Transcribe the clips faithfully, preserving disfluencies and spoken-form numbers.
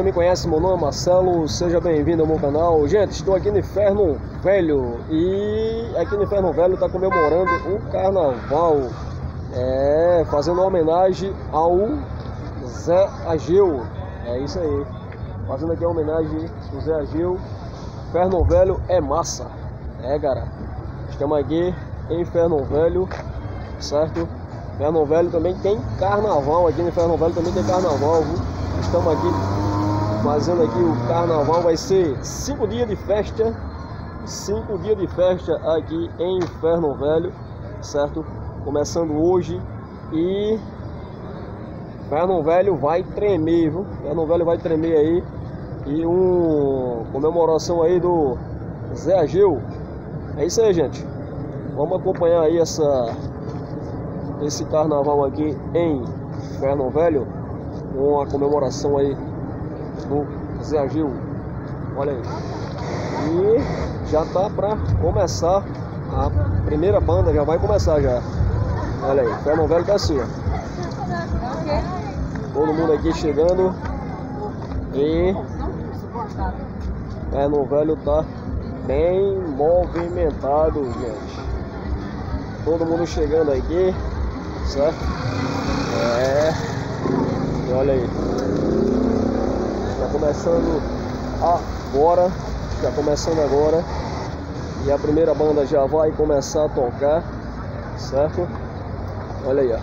me conhece, meu nome é Marcelo, seja bem-vindo ao meu canal. Gente, estou aqui no Inferno Velho e aqui no Inferno Velho está comemorando o carnaval, é, fazendo uma homenagem ao Zé Ageu. É isso aí, fazendo aqui a homenagem ao Zé Ageu. Inferno Velho é massa, é, cara. Estamos aqui em Inferno Velho, certo? Inferno Velho também tem carnaval, aqui no Inferno Velho também tem carnaval, viu? Estamos aqui fazendo aqui o carnaval, vai ser cinco dias de festa, cinco dias de festa aqui em Inferno Velho, certo? Começando hoje e Inferno Velho vai tremer, viu? Inferno Velho vai tremer aí e uma comemoração aí do Zé Ageu. É isso aí, gente. Vamos acompanhar aí essa esse carnaval aqui em Inferno Velho, com a comemoração aí do Zé Ageu. Olha aí. E já tá para começar a primeira banda, já vai começar já. Olha aí, Inferno Velho tá assim, ó. Todo mundo aqui chegando. E Inferno Velho tá bem movimentado, gente. Todo mundo chegando aqui, certo? É. E olha aí. Tá começando agora. Tá começando agora. E a primeira banda já vai começar a tocar, certo? Olha aí,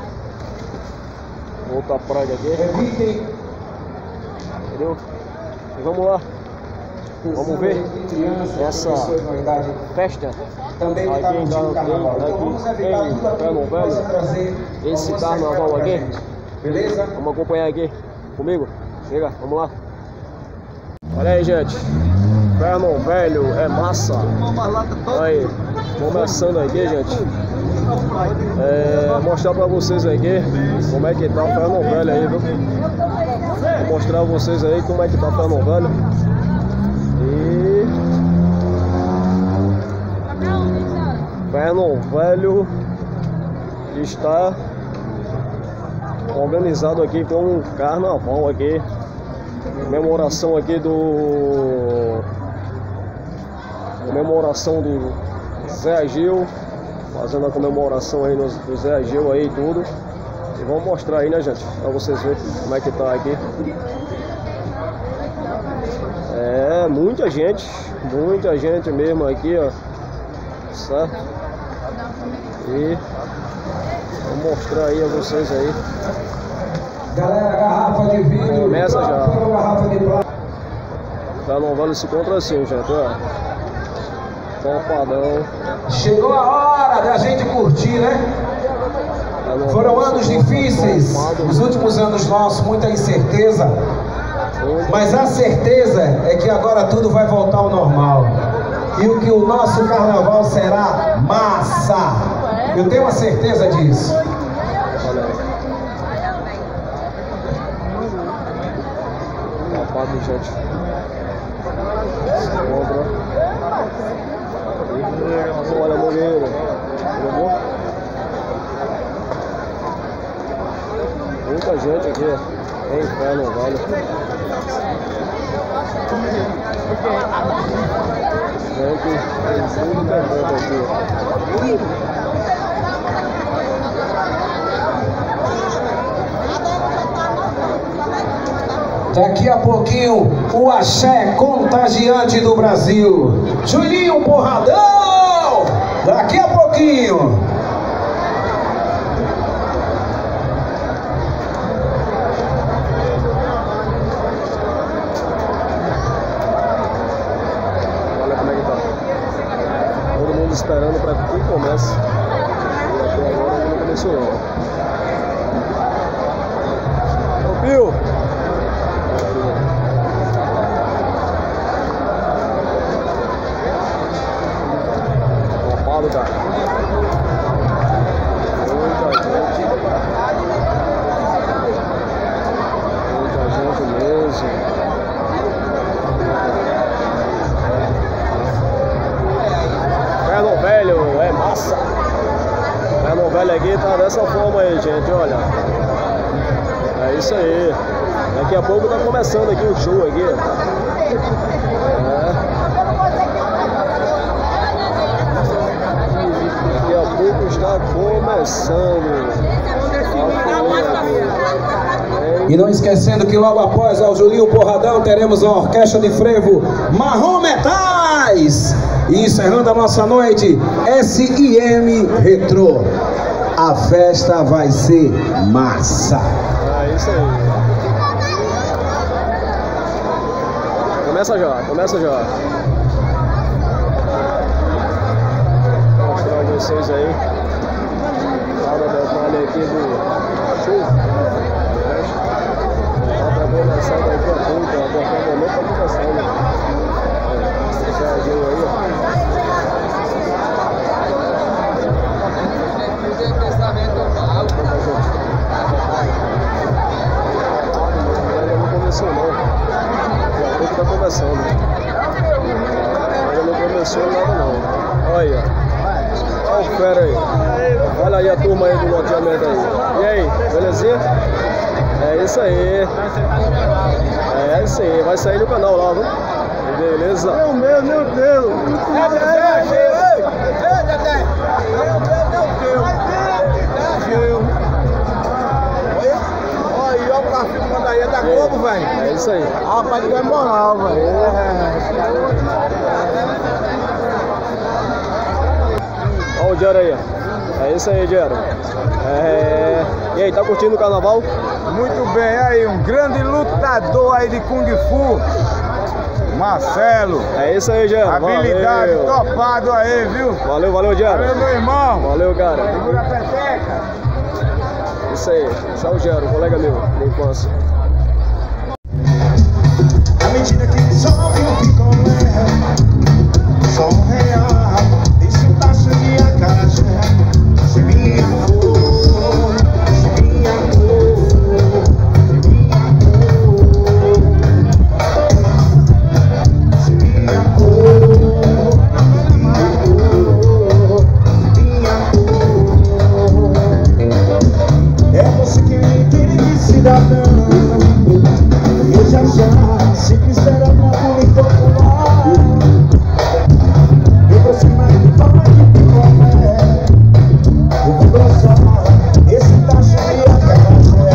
ó. Outra praga aqui. Entendeu? E vamos lá. Vamos ver essa festa também aqui em Inferno Velho. Esse carnaval aqui. Beleza? Vamos acompanhar aqui comigo. Chega, vamos lá. Olha aí, gente. Inferno Velho é massa. Aí, começando aqui, gente. É, mostrar pra vocês aqui como é que tá o Inferno Velho aí, viu? Vou mostrar a vocês aí como é que tá o Inferno Velho. E Inferno Velho está organizado aqui com um carnaval aqui, comemoração aqui do comemoração do Zé Ageu, fazendo a comemoração aí no, do Zé Ageu aí e tudo. E vamos mostrar aí, né, gente, pra vocês verem como é que tá aqui. É, muita gente, muita gente mesmo aqui, ó, certo? E vou mostrar aí a vocês aí. Galera, garrafa de vidro. Começa já. Garrafa de plástico. Inferno Velho se encontra assim, gente, ó. Topadão. Chegou a hora da gente curtir, né? Foram anos difíceis, os últimos anos nossos, muita incerteza. Mas a certeza é que agora tudo vai voltar ao normal. E o que o nosso carnaval será massa. Eu tenho a certeza disso. Olha aí. Tapado, gente. Olha, Moreira. Muita gente aqui em Inferno Velho. Gente, tem tudo perdendo aqui. Daqui a pouquinho, o axé contagiante do Brasil. Juninho Porradão! Daqui a pouquinho. Esperando para que comece. E até agora não começou não. Ô, Pio! Topado, cara. Muita gente. Muita gente mesmo. Inferno Velho é massa. Inferno Velho aqui tá dessa forma aí, gente, olha. É isso aí. Daqui a pouco tá começando aqui o show aqui. É. Daqui a pouco está começando. E não esquecendo que logo após ao Julinho Porradão teremos a orquestra de frevo Marrom Metais. E encerrando a nossa noite, S I M Retro. A festa vai ser massa. É isso aí. Começa já, começa já. Vou mostrar a vocês aí cada detalhe aqui do show. Tá começando daqui a pouco, a qualquer momento tá começando. Esse jardim aí, ó. Ainda não começou não. Daqui a pouco tá começando. Ainda não começou nada não. Olha aí, ó. Olha o fera aí. Olha aí a turma aí do loteamento aí. E aí, belezinha? É isso aí. É isso aí. Vai sair no canal lá, viu? Beleza? Meu Deus, meu Deus. Meu Deus, Olha, olha o café que manda aí, é da Globo, velho. É isso aí. Ah, pai de moral, velho. Olha o Diário aí, ó. É isso aí, Diário. É... E aí, tá curtindo o carnaval? Muito bem, aí, um grande lutador aí de Kung Fu, Marcelo. É isso aí, Diário. Habilidade, valeu. topado aí, viu? Valeu, valeu, Diário. Valeu, meu irmão. Valeu, cara. Segura a peteca. Isso aí. Esse é o Diário, colega meu, de infância. À medida que sobe o picolé, só um real, esse tacho de acarajé, se minha cor, se minha cor, se minha cor, se minha cor, se minha cor, é você que me entende, cidadão. Eu já já, sempre será uma bonita popular. Eu vou se mais de forma de picolé. Eu vou gostar, esse tacho de acarajé.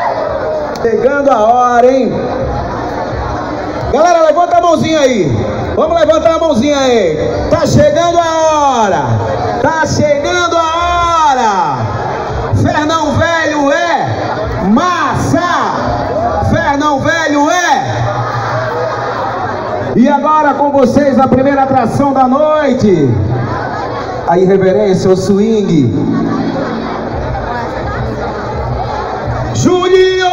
Chegando a hora, hein? Galera, levanta a mãozinha aí. Vamos levantar a mãozinha aí. Tá chegando a hora. Tá chegando a hora. Fernão Velho é massa. Fernão Velho é. E agora com vocês a primeira atração da noite. A irreverência, o swing. Juninho!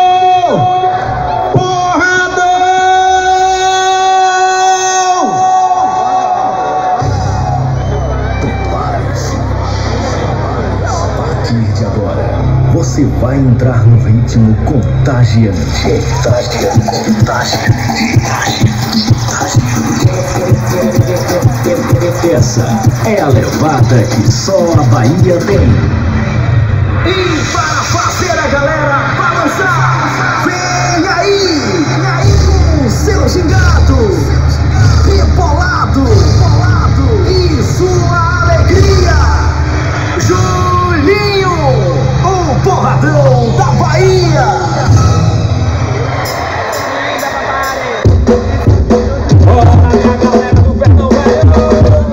Você vai entrar no ritmo contagiante. Contagiante, contagiante. Essa é a levada que só a Bahia tem. E para fazer a galera balançar, vem aí, vem aí com seu gingado, rebolado, rebolado e sua alegria, Juninho! O porradão da Bahia! Bora, galera do Fernão Velho!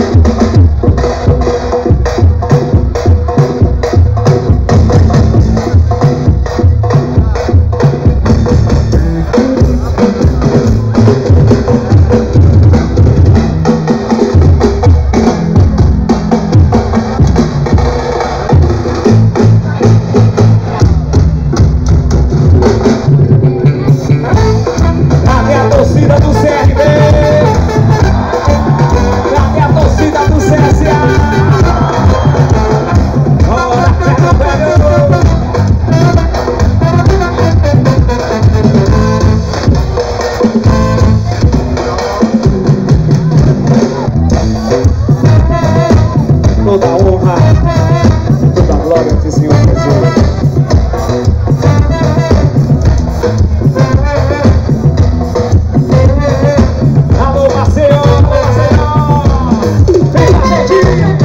Toda honra, toda glória do Senhor Jesus. Alô, parceiro, alô, parceiro, vem com a gente.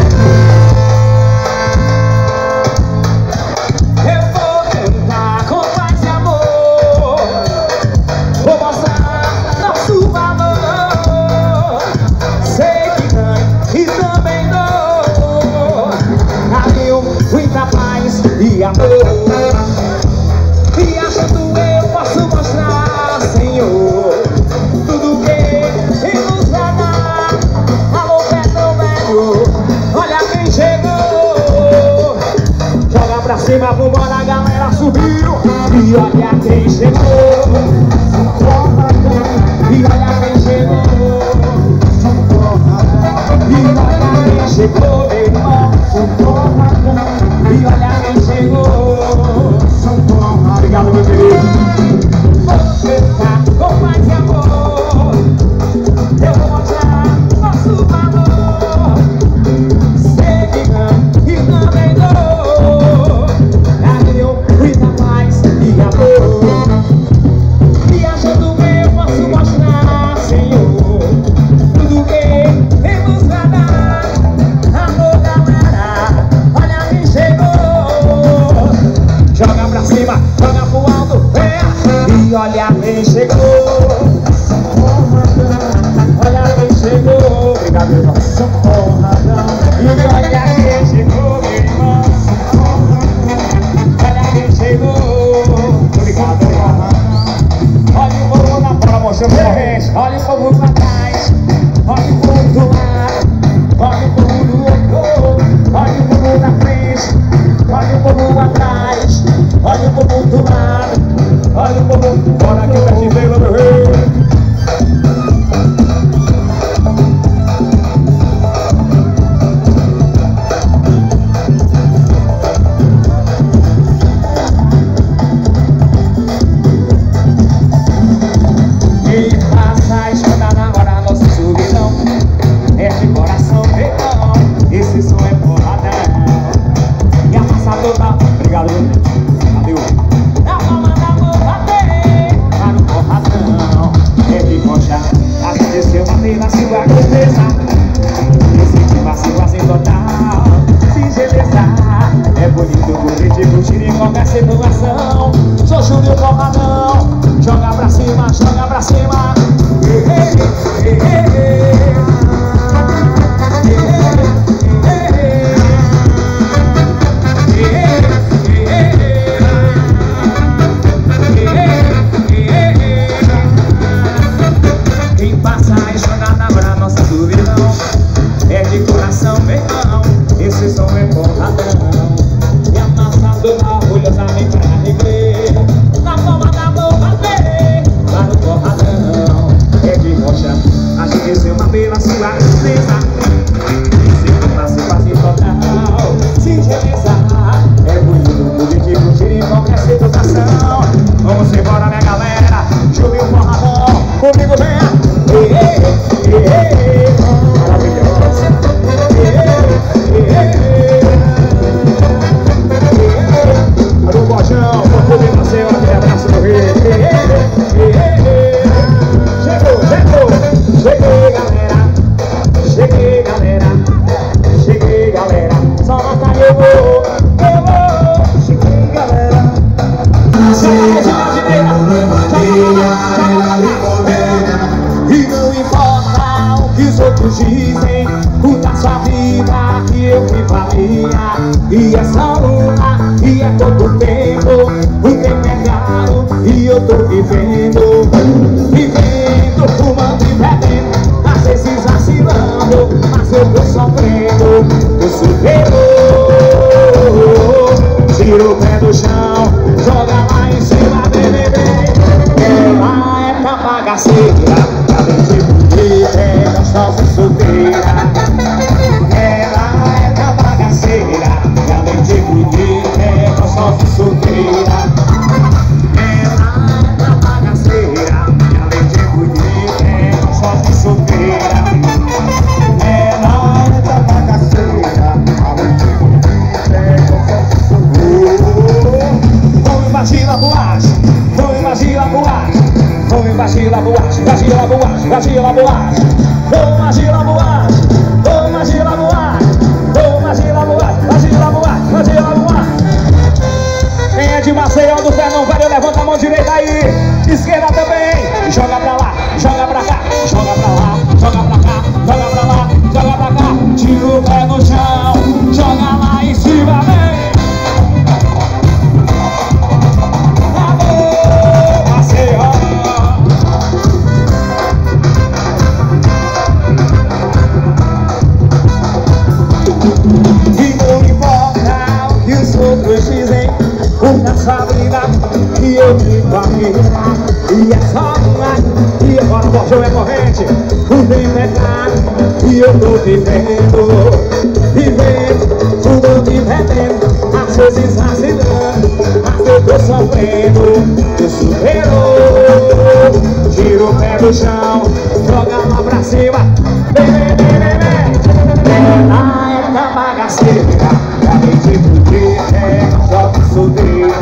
Eu vou cantar com paz e amor, vou mostrar nosso valor. Sei que ganho e também dou. Muita paz e amor. E achando eu posso mostrar, Senhor, tudo que Ele nos vai dar. Alô, Fernão Velho, olha quem chegou. Joga pra cima, vambora, a galera subiu. E olha quem chegou. E olha quem chegou. E olha quem chegou, meu irmão. E olha quem chegou. Obrigado, meu querido. Vou cantar com paz e amor. Eu vou mostrar nosso valor. Sei que ganho e também dou. Carinho, muita paz e amor. E achando eu posso mostrar, Senhor, tudo que Ele nos vai dar. Amor, galera, olha quem chegou. Joga pra cima, joga pro alto, é. E olha quem chegou. Olha quem chegou. Obrigado, meu irmão. E olha quem chegou, meu irmão. Olha quem chegou. Obrigado, meu irmão. Olha o povo na bola, mostrando corrente. Olha o povo pra trás. Olha o povo do lado. Olha o povo do outro. Olha o povo na frente. Olha o povo atrás. Olha o povo do lado. Olha o povo. Bora aqui pra te ver, meu rei. Sou Júnior Porradão, joga pra cima, joga pra cima. Ei, ei, ei, ei. E não importa o que os outros dizem, cuida sua vida que eu vivo a minha. E é só uma, e é todo tempo. O tempo é caro e eu tô vivendo. Vivendo, fumando e bebendo, às vezes vacilando, mas eu tô sofrendo. Eu supero. Tira o pé do chão, joga lá em cima, bebê, bebê. Ela é pra bagaceira, além de bonita, é gostosa e solteira. Ela é pra bagaceira, além de bonita, é gostosa e solteira. Ela é pra bagaceira, além de bonita, é gostosa e solteira. Ela é pra bagaceira, além de bonita, é gostosa e solteira. Vamos invadir a boate, vamos invadir a boate. Vamos invadir a boate, invadir a boate, invadir a boate. Vamos invadir a boate, vamos invadir a boate. Vamos invadir a boate, invadir a boate, invadir a boate. Quem é de Maceió do Fernão Velho, levanta a mão direita aí. Esquerda também. Joga pra lá, joga pra cá, joga pra lá, joga pra cá, joga pra lá, joga pra cá. Tira o pé no chão, joga lá em cima, vem. E não importa o que os outros dizem, uma Sabrina que eu vivo a minha. E é só uma, e agora o bordão é corrente. O tempo é caro e eu tô vivendo. Vivendo, fumando e bebendo, às vezes vacilando, mas eu tô sofrendo. Eu supero. Tira o pé do chão, joga lá pra cima. Vem, vem, vem, vem, vem. Ela é da bagaceira, além de bonita, é gostosa e solteira.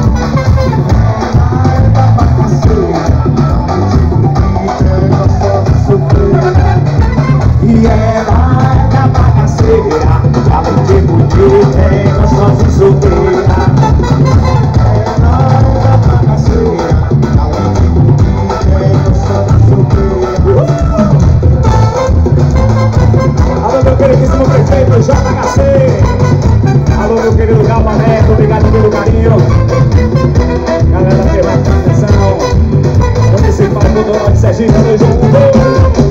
Ela é da bagaceira, além de bonita, é gostosa e solteira. E ela é da bagaceira, além de bonita, é gostosa e solteira. Ela é da bagaceira, além de bonita, é gostosa e solteira. Alô, meu queridíssimo prefeito J H C. Alô, meu querido Galva Neto, obrigado pelo carinho. Galera pela atenção. Municipal do Norte Sergipe, dois um.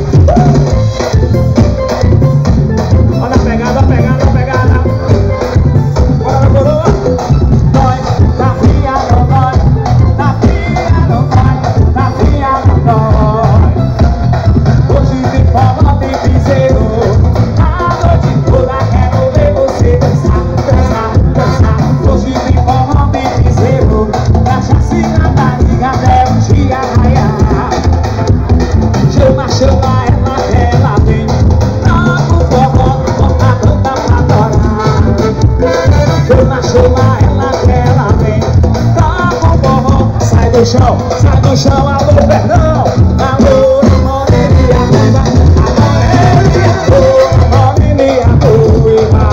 Olha a pegada, a pegada, a pegada. Bora, meu coroa. Dói, tá fria, não dói. Tá fria, não dói. Tá fria, não dói. Hoje tem forma, tem piseiro. A noite toda quero ver você dançar, dançar, dançar. Hoje tem forma, tem piseiro. Cachaça na barriga até o dia raiar. Chama, chama ela, ela vem. Toca o forró, bota a banda pra adorar. Chama, chama ela, ela vem. Toca o forró, sai do chão, sai do chão. Alô, Fernão, alô, moreninha ruiva. A moreninha ruiva,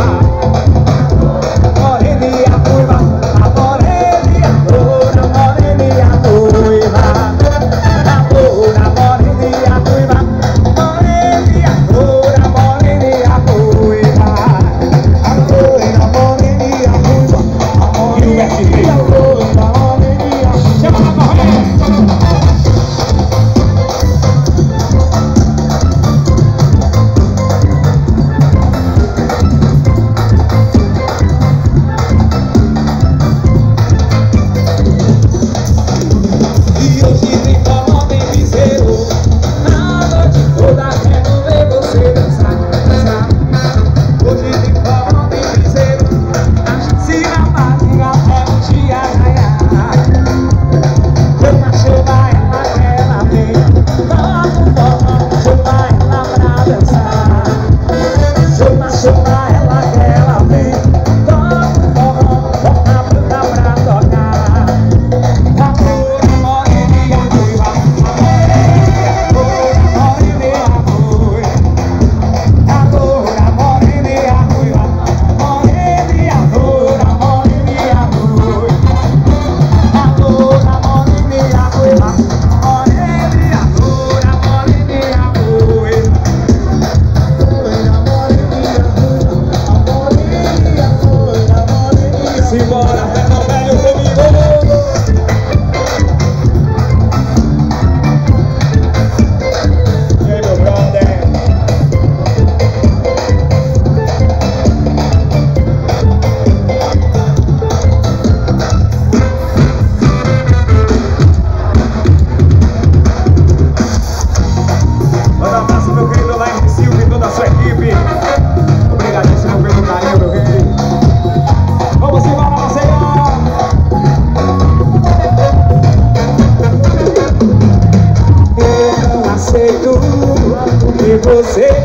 moreninha ruiva. A moreninha ruiva, a moreninha ruiva. A loura, moreninha ruiva. Moreninha ruiva, moreninha ruiva. A loira, moreninha ruiva. E o F P. A loira, moreninha ruiva. Chama na corrente.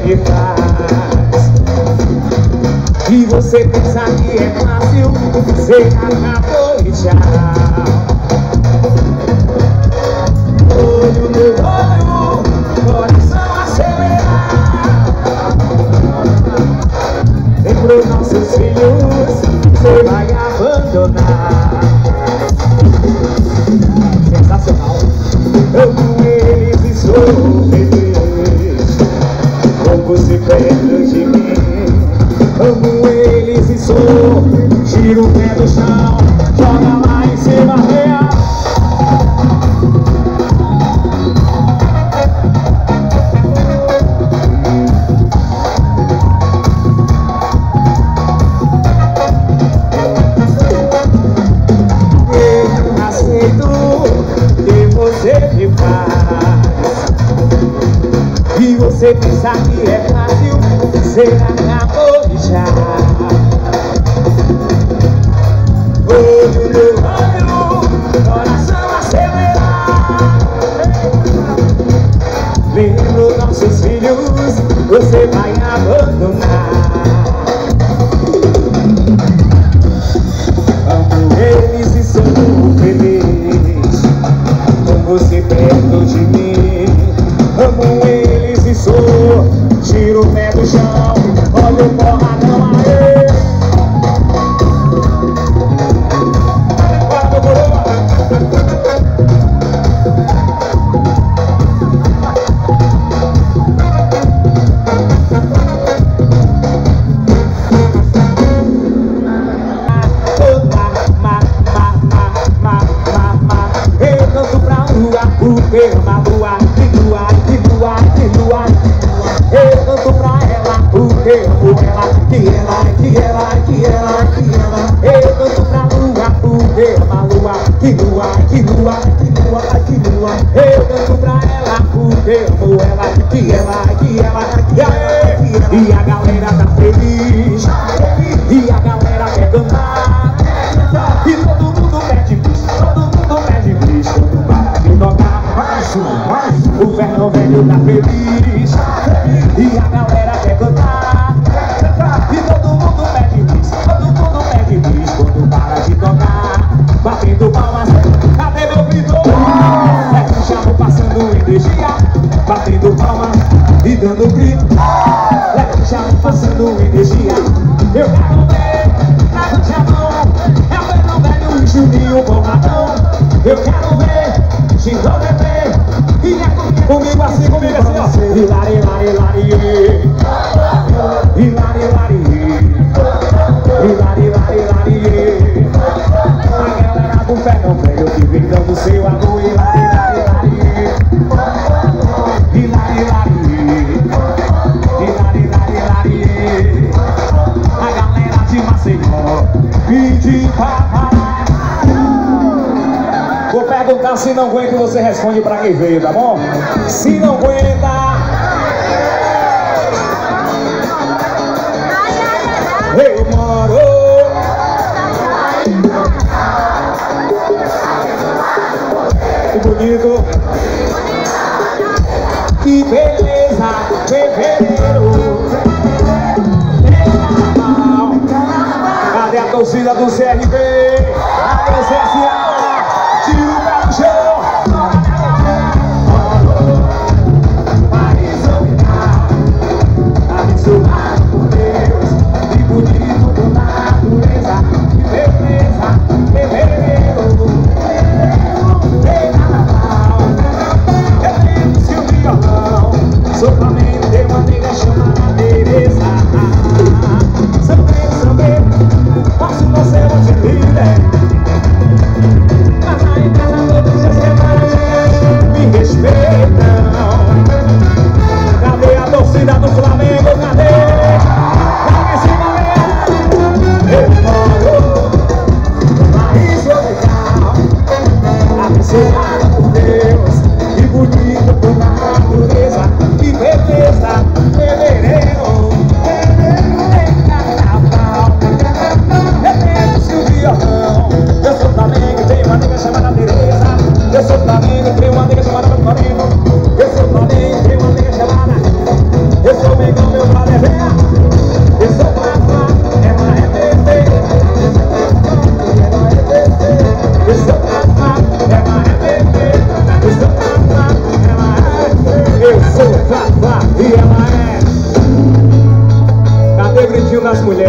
me faz. E você pensa que é fácil, você acabou e tchau. Olho no olho, coração acelerar. E pros nossos filhos, você vai abandonar. Sensacional. Amo eles e sou feliz com você perto de mim. Amo eles e sou, tiro o pé do chão, joga lá em cima, real. Eu aceito o que você me faz. E você pensa que é fácil, você acabou de já. Olho no olho, coração acelerar. Vendo nossos filhos, você vai abandonar. Amo eles e sou feliz com você perto de mim. Amo eles e sou, tiro o pé do chão, olha o porradão aí. Bora, coroa! Eu canto pra lua, porque ama lua, de lua, de lua, de lua. Eu canto pra ela, porque amo ela, que ela, que ela, que ela, que ela. Eu canto pra lua, porque ama lua, que lua, que lua, que lua, que lua. Eu canto pra ela, porque amo ela, que ela, que ela, que ela. E a galera tá feliz, e a galera quer cantar. E todo mundo pede bis, todo mundo pede bis. Quando para de tocar, mais um, mais um. O Fernão Velho tá feliz, e a galera quer cantar. E todo mundo pede bis, todo mundo pede bis. Quando para de tocar, batendo palmas. Cadê meu grito? É o chamo passando energia, batendo palmas e dando grito. É o chamo passando energia. Eu quero ver, levante a mão. É o Fernão Velho e Juninho Boladão. Eu quero ver, xingou o bebê. E é comigo, comigo assim, comigo assim, ó. Hilari, hilari, hilari. Hilari, hilari. Hilari, hilari, hilari. A galera do Fernão Velho que vem dando seu amor. Hilari, hilari, hilari. Hilari, hilari. Hilari, hilari, hilari. A galera de Maceió e de Papai. Vou perguntar, se não aguenta, você responde pra quem veio, tá bom? Se não aguenta, eu moro. Que bonito. Que beleza, fevereiro. Cadê a torcida do C R B? Cadê o C S A? Tira o pé do chão. País original, abençoado por Deus, e bonito por natureza, e beleza, fevereiro, tem carnaval. Eu tenho seu violão, sou flamengo, tenho uma nega chamada Tereza. Saber, saber, posso você hoje líder. Mas na empresa todos as semanas me respeitam. Cadê a torcida do Flamengo? Cadê? Cadê esse galera? Eu moro no país tropical, abençoado por Deus e bonito por natureza. Que beleza, fevereiro, tem carnaval. Eu tenho seu violão, eu sou Flamengo, tenho uma nega chamada Tereza. Eu sou Flamengo, tenho uma nega chamada Moreno. Eu sou Flamengo, tenho uma nega chamada. Eu sou Mengão. das mulheres.